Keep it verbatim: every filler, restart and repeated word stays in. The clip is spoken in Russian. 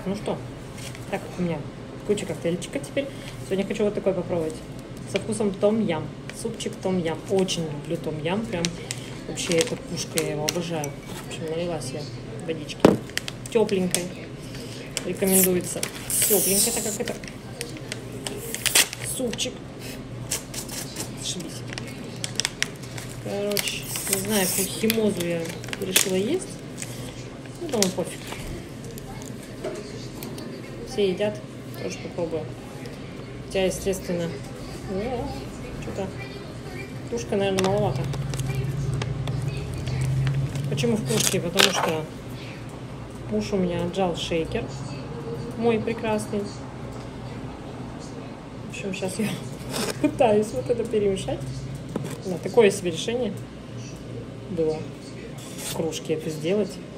Так, ну что, так как у меня куча коктейльчика теперь, сегодня хочу вот такой попробовать. Со вкусом том-ям. Супчик том-ям. Очень люблю том-ям. Прям вообще это пушка, я его обожаю. В общем, налила себе водички. Тепленькой. Рекомендуется. Тепленькой, так как это супчик. Зашибись. Короче, не знаю, какую химозу я решила есть. Ну, думаю, пофиг. Все едят. Тоже попробую. Хотя, естественно, ну, что-то тушка, наверное, маловато. Почему в кружке? Потому что муж у меня отжал шейкер. Мой прекрасный. В общем, сейчас я пытаюсь вот это перемешать. Да, такое себе решение было в кружке это сделать.